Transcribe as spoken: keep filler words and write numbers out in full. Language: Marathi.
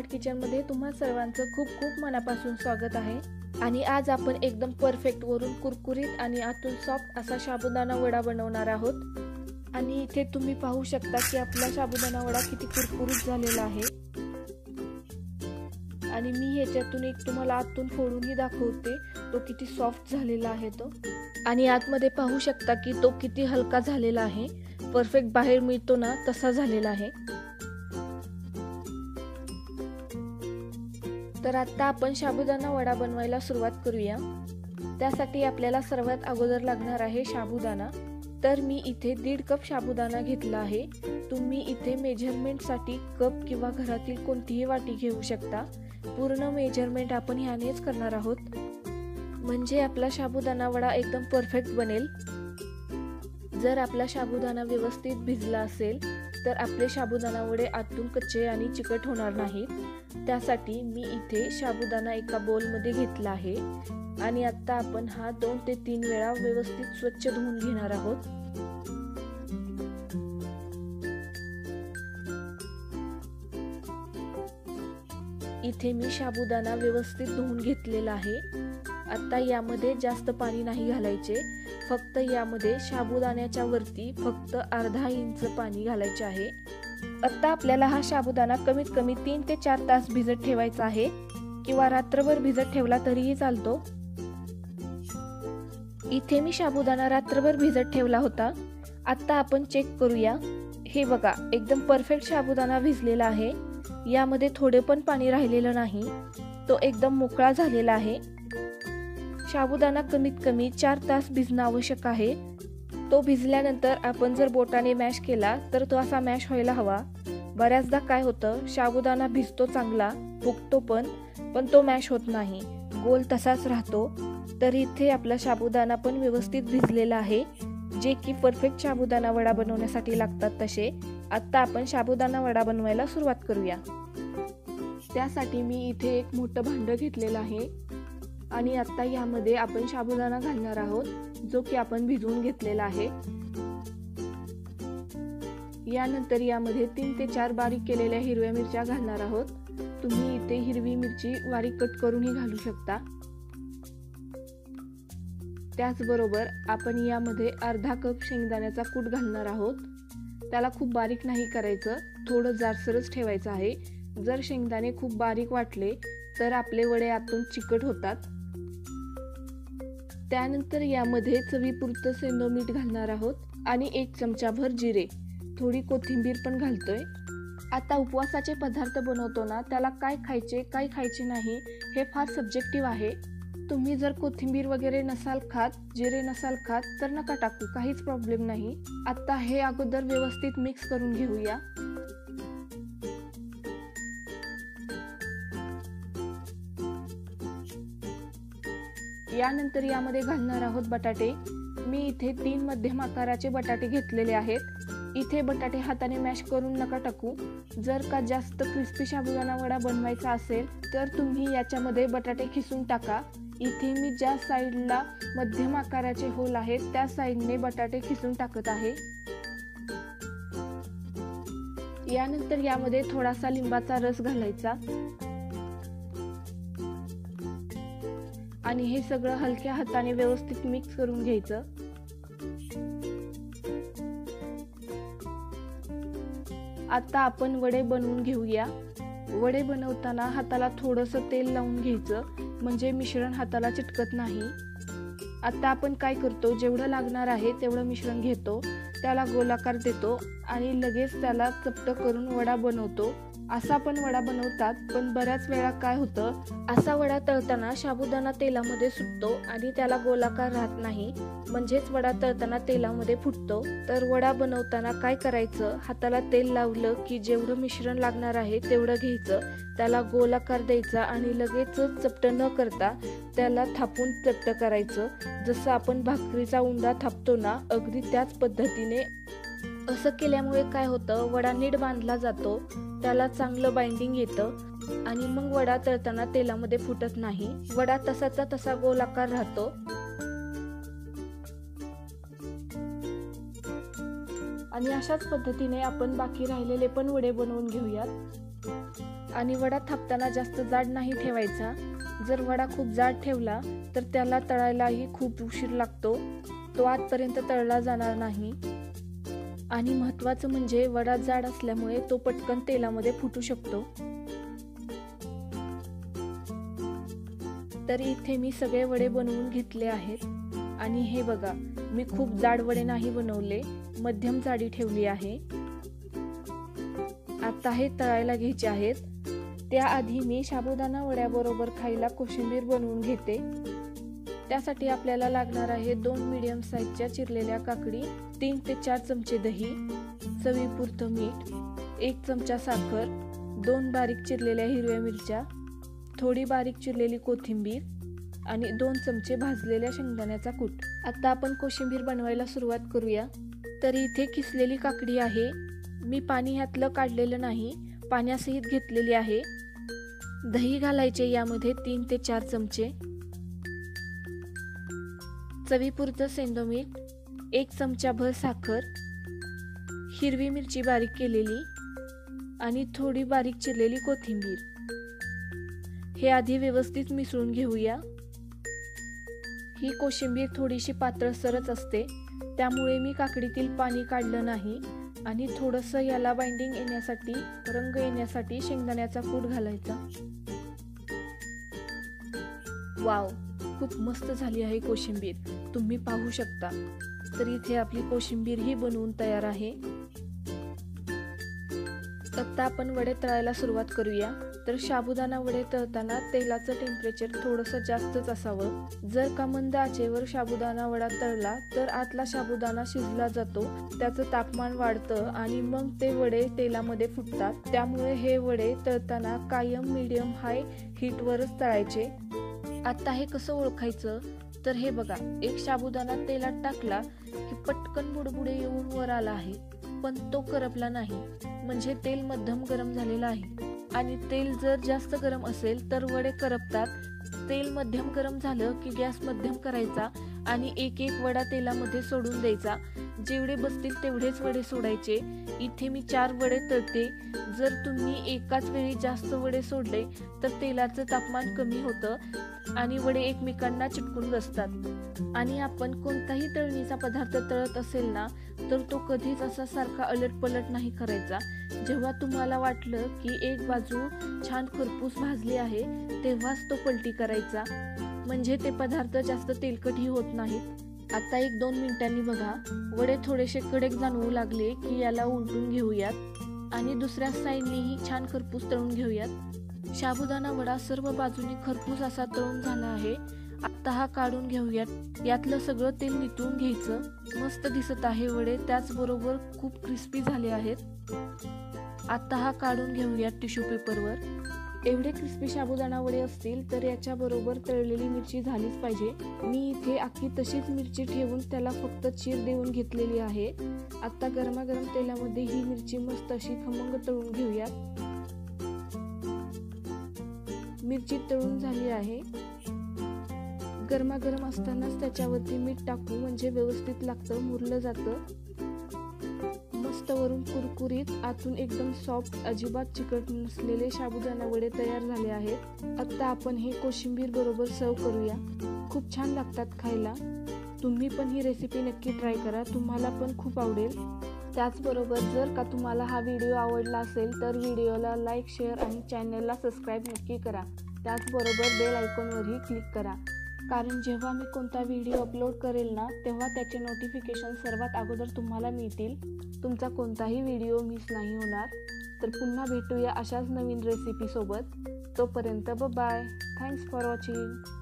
स्मार्ट किचन मध्ये तुम्हा सर्वांचं खूप खूप मनापासून स्वागत आहे। आणि आज आपण एकदम परफेक्ट वरून कुरकुरीत आणि आतून सॉफ्ट असा साबुदाणा वडा बनवणार आहोत। आणि इथे तुम्ही पाहू शकता की आपला साबुदाणा वडा किती कुरकुरीत झालेला आहे। आणि मी ह्याच्यातून एक तुम्हाला आतून फोडूनही दाखवते तो किती सॉफ्ट झालेला आहे तो। आणि आतमध्ये पाहू शकता की तो किती हलका झालेला आहे, परफेक्ट बाहेर मिळतो ना तसा झालेला आहे। तर आता आपण साबुदाणा वडा बनवायला सुरुवात करूया। त्यासाठी आपल्याला सर्वात अगोदर लागणार आहे साबुदाणा। तर मी इथे दीड कप साबुदाणा घेतला आहे। तुम्ही इथे मेजरमेंट साठी कप किंवा घरातील कोणतीही वाटी घेऊ शकता। पूर्ण मेजरमेंट आपण ह्यानेच करणार आहोत, म्हणजे आपला साबुदाणा वडा एकदम परफेक्ट बनेल। जर आपला साबुदाणा व्यवस्थित भिजला असेल तर आपले साबुदाणा वडे आतून कच्चे आणि चिकट होणार नाहीत। त्यासाठी मी इथे साबुदाणा एका बोल मध्ये घेतला आहे आणि आता आपण हा दोन ते तीन वेळा व्यवस्थित स्वच्छ धुवून घेणार आहोत। इथे मी साबुदाणा व्यवस्थित धुवून घेतलेला आहे। आता यामध्ये जास्त पाणी नाही घालायचे, फक्त यामध्ये साबुदाण्याच्या वरती फक्त अर्धा इंच पाणी घालायचे आहे। आता आपल्याला हा साबुदाणा कमीत कमी तीन ते चार तास भिजत ठेवायचा आहे, किंवा रात्रभर भिजत ठेवला तरीही चालतो। इथे मी साबुदाणा रात्रभर भिजत ठेवला होता। आता आपण चेक करूया। हे बघा, एकदम परफेक्ट साबुदाणा भिजलेला आहे। यामध्ये थोडे पण पाणी राहिलेलं नाही, तो एकदम मोकळा झालेला आहे। साबुदाणा कमीत कमी चार तास भिजणं आवश्यक आहे। तो भिजल्यानंतर आपण जर बोटाने मॅश केला तर तो असा मॅश व्हायला हवा। बऱ्याचदा काय होतं, साबुदाणा भिजतो चांगला, फुगतो पण पण तो मॅश होत नाही, गोल तसाच राहतो। तर इथे आपला साबुदाणा पण व्यवस्थित भिजलेला आहे, जे की परफेक्ट साबुदाणा वडा बनवण्यासाठी लागतात तसे। आता आपण साबुदाणा वडा बनवायला सुरुवात करूया। त्यासाठी मी इथे एक मोठं भांडं घेतलेलं आहे आणि आता यामध्ये आपण साबुदाणा घालणार आहोत, जो की आपण भिजवून घेतलेला आहे। यानंतर यामध्ये तीन ते चार बारीक केलेल्या हिरव्या मिरच्या घालणार आहोत। तुम्ही इथे हिरवी मिरची बारीक कट करूनही घालू शकता। त्याचबरोबर आपण यामध्ये अर्धा कप शेंगदाण्याचा कूट घालणार आहोत। त्याला खूप बारीक नाही करायचं, थोडं जाडसरच ठेवायचं आहे। जर शेंगदाणे खूप बारीक वाटले तर आपले वडे आतून चिकट होतात। त्यानंतर यामध्ये चवीपुरतं सेंधव मीठ घालणार आहोत आणि एक चमचाभर जिरे, थोडी कोथिंबीर पण घालतोय। आता उपवासाचे पदार्थ बनवतो ना, त्याला काय खायचे काय खायचे नाही हे फार सब्जेक्टिव्ह आहे। तुम्ही जर कोथिंबीर वगैरे नसाल खात, जिरे नसाल खात तर नका टाकू, काहीच प्रॉब्लेम नाही। आता हे अगोदर व्यवस्थित मिक्स करून घेऊया। यानंतर यामध्ये घालणार आहोत बटाटे। मी इथे तीन मध्यम आकाराचे बटाटे घेतलेले आहेत। इथे बटाटे हाताने मॅश करून नका टाकू। जर का जास्त क्रिस्पी साबुदाणा वडा बनवायचा असेल तर तुम्ही याच्यामध्ये बटाटे खिसून टाका। इथे मी ज्या साईडला मध्यम आकाराचे होल आहेत त्या साईडने बटाटे खिसून टाकत आहे। यानंतर यामध्ये थोडासा लिंबाचा रस घालायचा आणि हे सगळं हलक्या हाताने व्यवस्थित मिक्स करून घ्यायचं। आता आपण वडे बनवून घेऊया। वडे बनवताना हाताला थोडंसं तेल लावून घ्यायचं, म्हणजे मिश्रण हाताला चिटकत नाही। आता आपण काय करतो, जेवढं लागणार आहे तेवढं मिश्रण घेतो, त्याला गोलाकार देतो आणि लगेच त्याला चपट करून वडा बनवतो। असा पण वडा बनवतात, पण बऱ्याच वेळा काय होतं, असा वडा तळताना साबुदाणा तेलामध्ये सुटतो आणि त्याला गोलाकार राहत नाही, म्हणजेच वडा तळताना तेलामध्ये फुटतो। तर वडा बनवताना काय करायचं, हाताला तेल लावलं की जेवढं मिश्रण लागणार आहे तेवढं घ्यायचं, त्याला गोलाकार द्यायचा आणि लगेच चपट न करता त्याला थापून चपट करायचं। जसं आपण भाकरीचा उंडा थापतो ना, अगदी त्याच पद्धतीने। असं केल्यामुळे काय होतं, वडा नीट बांधला जातो, त्याला चांगलं बाइंडिंग येतं आणि मग वडा तळताना तेलामध्ये फुटत नाही, वडा तसाचा तसा गोलाकार राहतो। आणि अशाच पद्धतीने आपण बाकी राहिलेले पण वडे बनवून घेऊयात। आणि वडा थापताना जास्त जाड नाही ठेवायचा. जर वडा खूप जाड ठेवला तर त्याला तळायलाही खूप उशीर लागतो, तो आतपर्यंत तळला जाणार नाही. आणि महत्त्वाचं म्हणजे वडा जाड असल्यामुळे तो पटकन तेलामध्ये फुटू शकतो. तर इथे मी सगळे वडे बनवून घेतले आहेत. आणि हे बघा, मी खूप जाड वडे नाही बनवले, मध्यम जाडी ठेवली आहे. आता हे तळायला घ्यायचे आहेत. त्याआधी मी साबुदाणा वड्याबरोबर खायला कोशिंबीर बनवून घेते. त्यासाठी आपल्याला लागणार आहे दोन मीडियम साईजच्या चिरलेल्या काकडी, तीन ते चार चमचे दही, चवीपुरतं मीठ, एक चमचा साखर, दोन बारीक चिरलेल्या हिरव्या मिरच्या, थोडी बारीक चिरलेली कोथिंबीर आणि दोन चमचे भाजलेल्या शेंगदाण्याचा कूट. आता आपण कोशिंबीर बनवायला सुरुवात करूया. तर इथे किसलेली काकडी आहे. मी पाणी ह्यातलं काढलेलं नाही, पाण्यासहित घेतलेली आहे. दही घालायचे यामध्ये तीन ते चार चमचे, चवीपुरतं सेंधव मीठ, एक चमचाभर साखर, हिरवी मिरची बारीक केलेली आणि थोडी बारीक चिरलेली कोथिंबीर. हे आधी व्यवस्थित मिसळून घेऊया. ही कोशिंबीर थोडीशी पातळसरच असते, त्यामुळे मी काकडीतील पाणी काढलं नाही. आणि थोडंसं याला बाइंडिंग येण्यासाठी, रंग येण्यासाठी शेंगदाण्याचा कूट घालायचा. वाव, खूप मस्त झाली आहे कोशिंबीर, तुम्ही पाहू शकता. तर इथे आपली कोशिंबीर ही बनवून तयार आहे. आता आपण वडे तळायला सुरुवात करूया. तर साबुदाणा वडे तळताना तेलाचं टेम्परेचर थोडंसं जास्तच असावं. जर का मंद आचेवर साबुदाणा वडा तळला तर आतला साबुदाणा शिजला जातो, त्याचं तापमान वाढतं आणि मग ते वडे तेलामध्ये फुटतात. त्यामुळे हे वडे तळताना कायम मीडियम हाय हीटवरच तळायचे. आता हे कसं ओळखायचं, तर हे बघा, एक साबुदाणा तेलात टाकला की पटकन बुडबुडे येऊन वर आला आहे, पण तो करपला नाही, म्हणजे तेल मध्यम गरम झालेलं आहे. आणि तेल जर जास्त गरम असेल तर वडे करपतात. तेल मध्यम गरम झालं की गॅस मध्यम करायचा आणि एक एक वडा तेलामध्ये सोडून द्यायचा. जेवढे बसतील तेवढेच वडे सोडायचे. इथे मी चार वडे तळते. जर तुम्ही एकाच वेळी जास्त वडे सोडले तर तेलाचं तापमान कमी होतं आणि वडे एकमेकांना चिटकून बसतात. आणि आपण कोणताही तळणीचा पदार्थ तळत असेल ना, तर तो कधीच असा सारखा अलट पलट नाही करायचा. जेव्हा तुम्हाला वाटलं की एक बाजू छान खरपूस भाजली आहे तेव्हाच तो पलटी करायचा, म्हणजे ते पदार्थ जास्त तेलकटही होत नाहीत. आता एक दोन मिनिटांनी बघा, वडे थोडेसे कडक जाणवू लागले की याला उलटून घेऊयात आणि दुसऱ्या साईडनेही छान खरपूस तळून घेऊयात. साबुदाणा वडा सर्व बाजूने खरपूस असा तळून झाला आहे. आता हा काढून घेऊयात. यातलं सगळं तेल निथळून घ्यायचं. मस्त दिसत आहे वडे, त्याचबरोबर खूप क्रिस्पी झाले आहेत. आता हा काढून घेऊयात टिश्यू पेपरवर. एवढे क्रिस्पी साबुदाणा वडे असतील तर याच्या बरोबर तळलेली मिरची झालीच पाहिजे. मी इथे अख्खी तशीच मिरची ठेवून त्याला फक्त चीर देऊन घेतलेली आहे. आता गरमागरम तेलामध्ये ही मिरची मस्त अशी खमंग तळून घेऊयात. मिरची तळून झाली आहे. गरमागरम असतानाच त्याच्यावरती मीठ टाकू, म्हणजे व्यवस्थित लागतं, मुरलं जातं. मस्त वरून कुरकुरीत, आतून एकदम सॉफ्ट, अजिबात चिकट नसलेले साबुदाणा वडे तयार झाले आहेत. आता आपण हे कोशिंबीर बरोबर सर्व करूया. खूप छान लागतात खायला. तुम्ही पण ही रेसिपी नक्की ट्राय करा, तुम्हाला पण खूप आवडेल. त्याचबरोबर जर का तुम्हाला हा व्हिडिओ आवडला असेल तर व्हिडिओला लाईक, शेअर आणि चॅनलला सबस्क्राईब नक्की करा. त्याचबरोबर बेल आयकॉनवरही क्लिक करा, कारण जेव्हा मी कोणता व्हिडिओ अपलोड करेल ना, तेव्हा त्याचे नोटिफिकेशन सर्वात अगोदर तुम्हाला मिळतील. तुमचा कोणताही व्हिडिओ मिस नाही होणार. तर पुन्हा भेटूया अशाच नवीन रेसिपी सोबत. तोपर्यंत बाय. Thanks for watching.